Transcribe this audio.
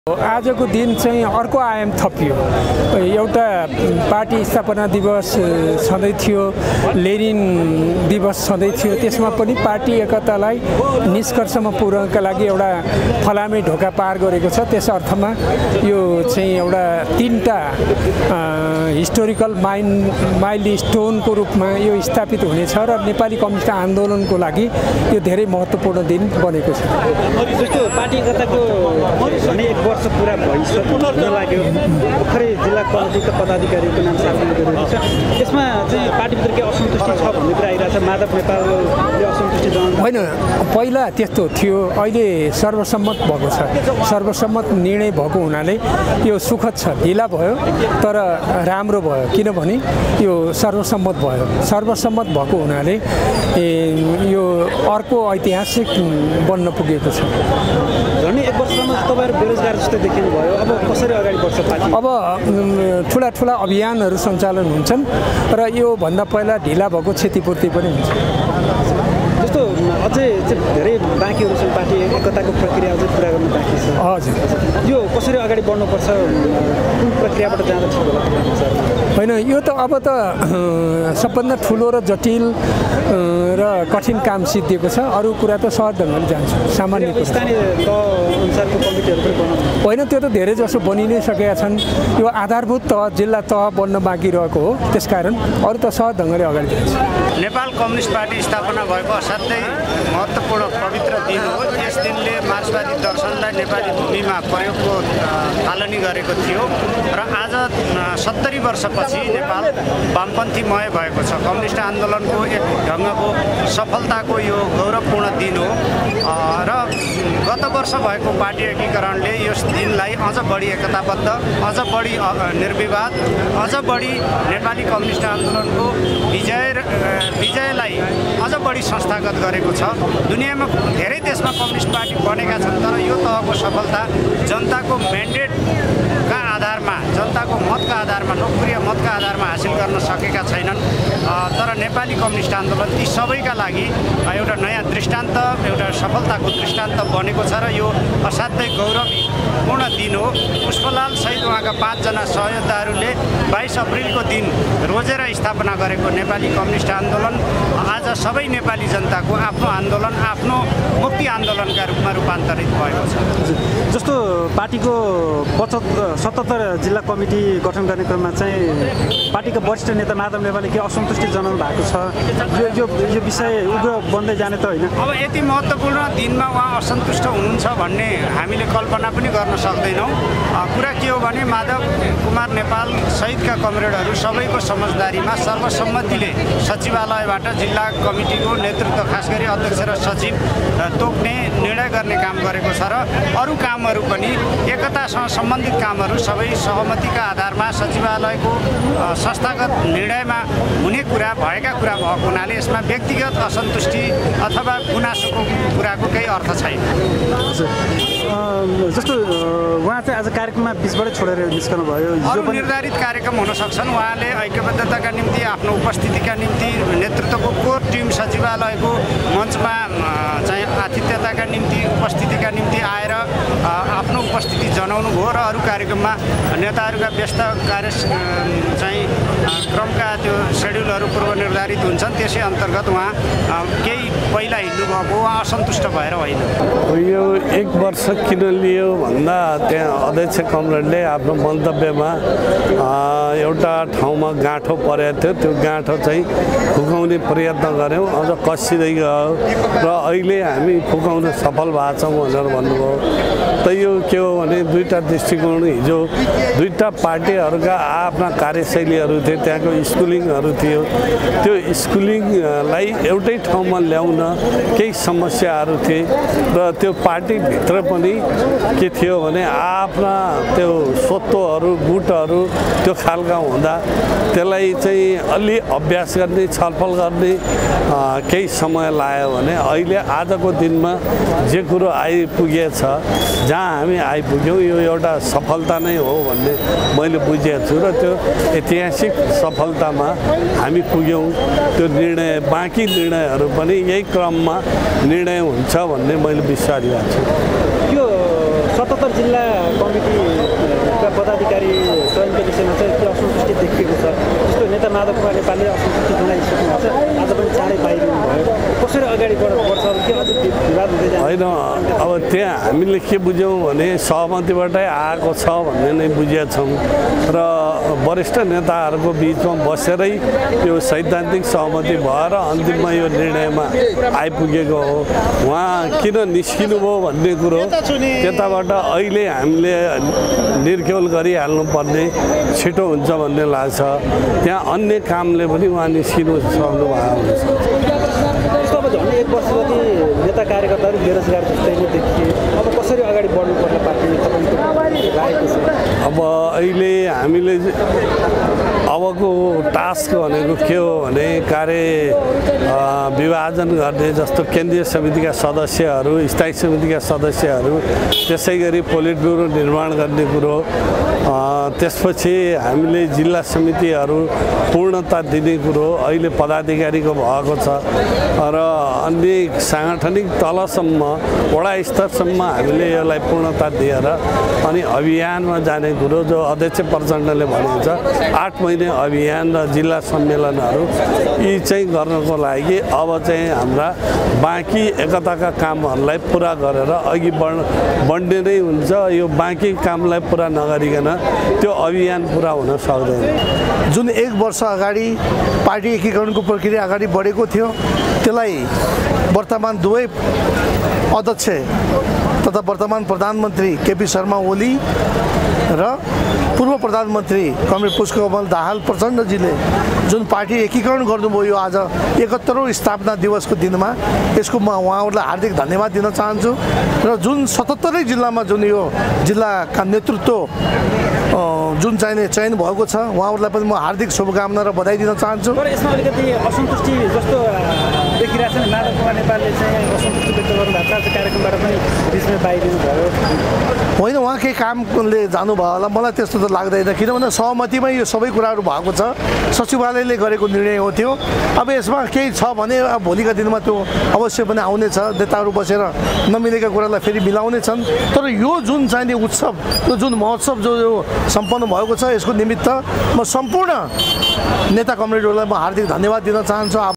आजको दिन चाहिँ अर्को आयाम थपियो। एउटा पार्टी स्थापना दिवस छँदै थियो, लेनिन दिवस छँदै थियो, त्यसमा पनि पार्टी एकतालाई निष्कर्षमा पुर्याउनका लागि एउटा फलामे ढोका पार गरेको छ। त्यस अर्थमा यो चाहिँ एउटा तीनटा हिस्टोरिकल माइलस्टोनको रूपमा यो स्थापित हुनेछ र नेपाली कम्युनिस्ट आन्दोलनको लागि यो धेरै महत्त्वपूर्ण दिन बनेको छ। जस्तो पार्टी एकताको वर्ष पुरा भइसक्यो लाग्यो, भर्खरै जिल्ला कमिटीका पदाधिकारीको नाम सार्वजनिक गरिएको छ। त्यसमा चाहिँ पार्टीभित्र के असन्तुष्टि छ भन्ने कुरा आइरहेको छ। माधव नेपालले असन्तुष्टि जनाउनु होइन, पहिला त्यस्तो थियो, अहिले सर्वसम्मत भएको छ। सर्वसम्मत निर्णय भएको हुनाले यो सुखद छ। ढिला भयो तर राम्रो भयो, किनभने यो सर्वसम्मत भयो। सर्वसम्मत भएको हुनाले यो अर्को ऐतिहासिक बन्न पुगेको छ। झन्डै एक वर्षसम्म तपाईँहरू बेरोजगार जस्तै देखिनु भयो। अब कसरी अगाडि बढ्छ पार्टी? अब ठुला अभियानहरू सञ्चालन हुन्छन् र योभन्दा पहिला ढिला भएको क्षतिपूर्ति पनि हुन्छ। जस्तो अझै धेरै बाँकीहरू छन्, पार्टी एकताको प्रक्रिया अझै पुरा गर्नु बाँकी छ। हजुर, यो कसरी अगाडि बढ्नुपर्छ, कुन प्रक्रियाबाट जाँदा ठिक होला? होइन, यो त अब त सबभन्दा ठुलो र जटिल र कठिन काम सिद्धिएको छ। अरू कुरा त सहज ढङ्गले जान्छ, सामान्य कुरा। स्थानीय तह अनुसारको कमिटीहरू पनि बनाउनु होइन, त्यो त धेरै जसो बनि नै सकेका छन्। यो आधारभूत तह, जिल्ला तह बन्न बाँकी रहेको हो। त्यसकारण अरू त सहज ढङ्गले अगाडि जान्छ। नेपाल कम्युनिस्ट पार्टी स्थापना भएको असाध्यै महत्त्वपूर्ण पवित्र दिन हो। यस दिनले मार्क्सवादी दर्शनलाई नेपाली भूमिमा प्रयोगको थालनी गरेको थियो र आज 70 वर्षपछि नेपाल वामपन्थीमय भएको छ। कम्युनिस्ट आन्दोलनको एक ढङ्गको सफलताको यो गौरवपूर्ण दिन हो र गत वर्ष भएको पार्टी एकीकरणले यस दिनलाई अझ बढी एकताबद्ध, अझ बढी निर्विवाद, अझ बढी नेपाली कम्युनिस्ट आन्दोलनको विजयलाई अझ बढी संस्थागत गरेको छ। दुनियाँमा धेरै देशमा कम्युनिस्ट पार्टी बनेका छन्, तर यो तहको सफलता जनताको म्यान्डेटका आधारमा, जनताको मतका आधारमा, लोकप्रिय मतका आधारमा हासिल गर्न सकेका छैनन्। तर नेपाली कम्युनिस्ट आन्दोलन ती सबैका लागि एउटा नयाँ दृष्टान्त, एउटा सफलताको दृष्टान्त बनेको छ र यो असाध्यै गौरवपूर्ण दिन हो। पुष्पलाल सहित उहाँका 5 जना सहयोद्धाहरूले 22 अप्रिलको दिन रोजेर स्थापना गरेको नेपाली कम्युनिस्ट आन्दोलन आज सबै नेपाली जनताको आफ्नो आन्दोलन, आफ्नो मुक्ति आन्दोलनका रूपमा रूपान्तरित भएको छ। जस्तो पार्टीको 77 जिल्ला कमिटी गठन गर्ने क्रममा चाहिँ पार्टीका वरिष्ठ नेता माधव नेपालले के असन्तुष्टि जनाउनु भएको छ? यो विषय उग्र बन्दै जाने त होइन? अब यति महत्त्वपूर्ण दिनमा उहाँ असन्तुष्ट हुनुहुन्छ भन्ने हामीले कल्पना पनि गर्न सक्दैनौँ। कुरा के हो भने माधव कुमार नेपाल सहितका कमरेडहरू सबैको समझदारीमा सर्वसम्मतिले सचिवालयबाट जिल्ला कमिटीको नेतृत्व, खास गरी अध्यक्ष र सचिव तोक्ने निर्णय गर्ने काम गरेको छ र अरू कामहरू पनि एकतासँग सम्बन्धित कामहरू सबै सहमतिका आधारमा सचिवालयको संस्थागत निर्णयमा हुने कुरा, भएका कुरा भएको हुनाले यसमा व्यक्तिगत असन्तुष्टि अथवा गुनासोको कुराको केही अर्थ छैन। जस्तो उहाँ चाहिँ आज कार्यक्रममा बिचबाटै छोडेर निस्कनु भयो। अरू निर्धारित कार्यक्रम हुन सक्छन्। उहाँले ऐक्यबद्धताका निम्ति, आफ्नो उपस्थितिका निम्ति, नेतृत्वको कोर टिम सचिवालयको मञ्चमा चाहिँ आतिथ्यताका निम्ति, उपस्थितिका निम्ति आएर आफ्नो उपस्थिति जनाउनु भयो र अरू कार्यक्रममा नेताहरूका व्यस्त कार्य चाहिँ क्रमका त्यो सेड्युलहरू पूर्व निर्धारित हुन्छन्। त्यसै अन्तर्गत उहाँ केही पहिला हिँड्नुभएको, उहाँ असन्तुष्ट भएर होइन। यो 1 वर्ष किन लियो भन्दा त्यहाँ अध्यक्ष कमरेडले आफ्नो मन्तव्यमा एउटा ठाउँमा गाँठो परेको थियो। त्यो गाँठो चाहिँ फुकाउने प्रयत्न गऱ्यौँ, अझ कसिँदै गयो र अहिले हामी फुकाउन सफल भएको छौँ भनेर भन्नुभयो। त यो के हो भने दुईवटा दृष्टिकोण, हिजो दुईवटा पार्टीहरूका आफ्ना कार्यशैलीहरू थिए, त्यहाँको स्कुलिङहरू थियो। त्यो स्कुलिङलाई एउटै ठाउँमा ल्याउन केही समस्याहरू थिए र त्यो पार्टीभित्र पनि के थियो भने आफ्ना त्यो स्वत्वहरू, गुटहरू त्यो खालका हुँदा त्यसलाई चाहिँ अलि अभ्यास गर्ने, छलफल गर्ने केही समय लाग्यो भने अहिले आजको दिनमा जे कुरो आइपुगेछ, जहाँ हामी आइपुग्यौँ, यो एउटा सफलता नै हो भन्ने मैले बुझेको छु र त्यो ऐतिहासिक सफलतामा हामी पुग्यौँ। त्यो निर्णय, बाँकी निर्णयहरू पनि यही क्रममा निर्णय हुन्छ भन्ने मैले विश्वास गर्छु। यो 77 जिल्ला कमिटीका पदाधिकारी चयनको विषयमा चाहिँ के असन्तुष्टि देखिएको छ जस्तो नेता माधव कुमार नेपालले असन्तुष्टि जनाइसक्नु भएको छ आज पनि चाँडै बाहिरिनु भयो कसरी अगाडि बढ्छ के अझ विवाद हुँदै जान्छ होइन अब त्यहाँ हामीले के बुझ्यौँ भने सहमतिबाटै आएको छ भन्ने नै बुझेका छौँ र वरिष्ठ नेताहरूको बिचमा बसेरै यो सैद्धान्तिक सहमति भएर अन्तिममा यो निर्णयमा आइपुगेको हो उहाँ किन निस्किनु भयो भन्ने कुरो त्यताबाट अहिले हामीले निर्खेल गरिहाल्नुपर्ने छिटो हुन्छ भन्ने लाग्छ त्यहाँ अन्य कामले पनि उहाँ निस्किनु सक्नु भएको हुन्छ अब झन् 1 वर्ष जति नेता कार्यकर्ताहरू बेरोजगार जस्तै नै देखिए अब कसरी अगाडि बढ्नु पर्ने पार्टी तपाईँको लागेको छ अब अहिले हामीले अबको टास्क भनेको के हो भने कार्य विभाजन गर्ने जस्तो केन्द्रीय समितिका सदस्यहरू स्थायी समितिका सदस्यहरू त्यसै गरी पोलिट ब्युरो निर्माण गर्ने कुरो त्यसपछि हामीले जिल्ला समितिहरू पूर्णता दिने कुरो अहिले पदाधिकारीको भएको छ र अन्य साङ्गठनिक तलसम्म वडा स्तरसम्म हामीले यसलाई पूर्णता दिएर अनि अभियानमा जाने कुरो जो अध्यक्ष प्रचण्डले भनेको छ 8 महिने अभियान र जिल्ला सम्मेलनहरू यी चाहिँ गर्नको लागि अब चाहिँ हाम्रा बाँकी एकताका कामहरूलाई पुरा गरेर अघि बढ्ने नै हुन्छ यो बाँकी कामलाई पुरा नगरिकन त्यो अभियान पुरा हुन सक्दैन जुन 1 वर्ष अगाडि पार्टी एकीकरणको प्रक्रिया अगाडि बढेको थियो त्यसलाई वर्तमान दुवै अध्यक्ष तथा वर्तमान प्रधानमन्त्री केपी शर्मा ओली र पूर्व प्रधानमन्त्री कमरेड पुष्पकमल दाहाल प्रचण्डजीले जुन पार्टी एकीकरण गर्नुभयो यो आज 71औं स्थापना दिवसको दिनमा यसको म उहाँहरूलाई हार्दिक धन्यवाद दिन चाहन्छु र जुन 77 जिल्लामा जुन यो जिल्लाका नेतृत्व जुन चाहिने चयन भएको छ उहाँहरूलाई पनि म हार्दिक शुभकामना र बधाई दिन चाहन्छु तर यसमा अलिकति असन्तुष्टि जस्तो देखिरहेछ नि माधव कुमार नेपालले चाहिँ असन्तुष्टि व्यक्त गर्नुभएको छ कार्यक्रमबाट पनि बिचमा बाहिरिनु भयो होइन उहाँ केही कामले जानुभयो होला मलाई त्यस्तो त लाग्दैन किनभने सहमतिमै यो सबै कुराहरू भएको छ सचिवालयले गरेको निर्णय हो त्यो अब यसमा केही छ भने अब भोलिका दिनमा त्यो अवश्य पनि आउनेछ नेताहरू बसेर नमिलेका कुरालाई फेरि मिलाउने छन् तर यो जुन चाहिने उत्सव त्यो जुन महोत्सव जो सम्पन्न भएको छ यसको निमित्त म सम्पूर्ण नेता कमरेडहरूलाई म हार्दिक धन्यवाद दिन चाहन्छु।